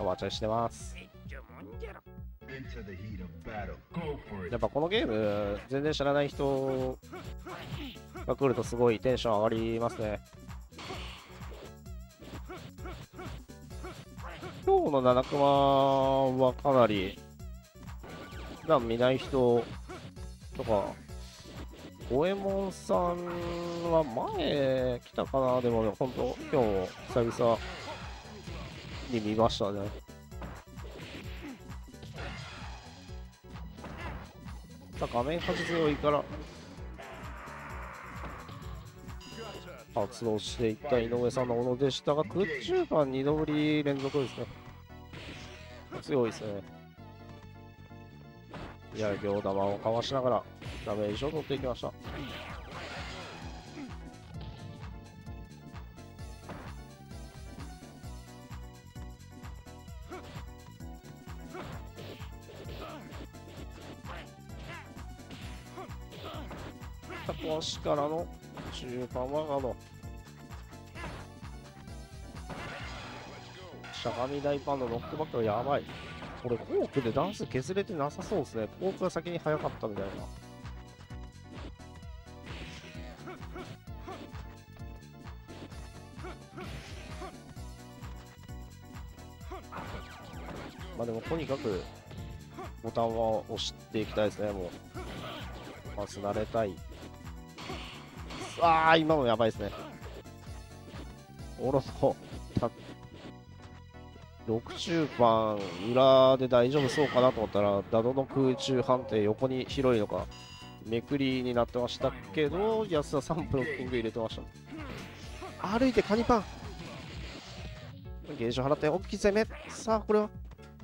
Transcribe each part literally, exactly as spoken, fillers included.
お待ちしてます。やっぱこのゲーム全然知らない人が来るとすごいテンション上がりますね。今日の七熊はかなり普段見ない人とか、五右衛門さんは前来たかな。でもね、ほんと今日も久々に見ましたね。さあ画面端強いから発動していった井上さんのものでしたが、空中間にどぶり連続ですね。強いですね。いや、両玉をかわしながらダメージを取っていきました。タコ足からの中間はガード。しゃがみ台パンのノックバックがやばい。これフォークでダンス削れてなさそうですね。フォークが先に速かったみたいな。まあでもとにかくボタンは押していきたいですね。もうパス慣れたい。ああ、今のやばいですね。おろそろく中盤裏で大丈夫そうかなと思ったら、ダドの空中判定横に広いのかめくりになってましたけど、安田さんブロッキング入れてました。歩いてカニパンゲージを払って大きい攻め。さあこれは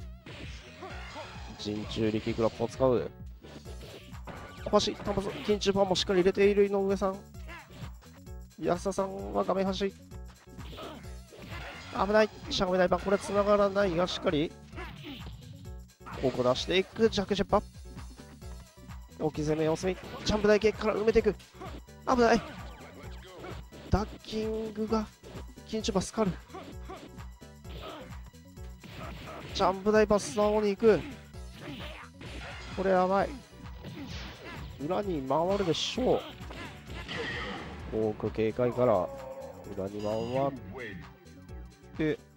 陣中力クラップを使う。小橋タンパス緊中パンもしっかり入れている井上さん。安田さんは画面端危ない。しゃがめないパン、これ繋がらないがしっかりここ出していく。弱ジェッパ大きい攻め様子見、ジャンプ台系から埋めていく。危ない。ダッキングが緊張パスカル。ジャンプ台パスの方に行く。これやばい。裏に回るでしょう。多く警戒から裏に回って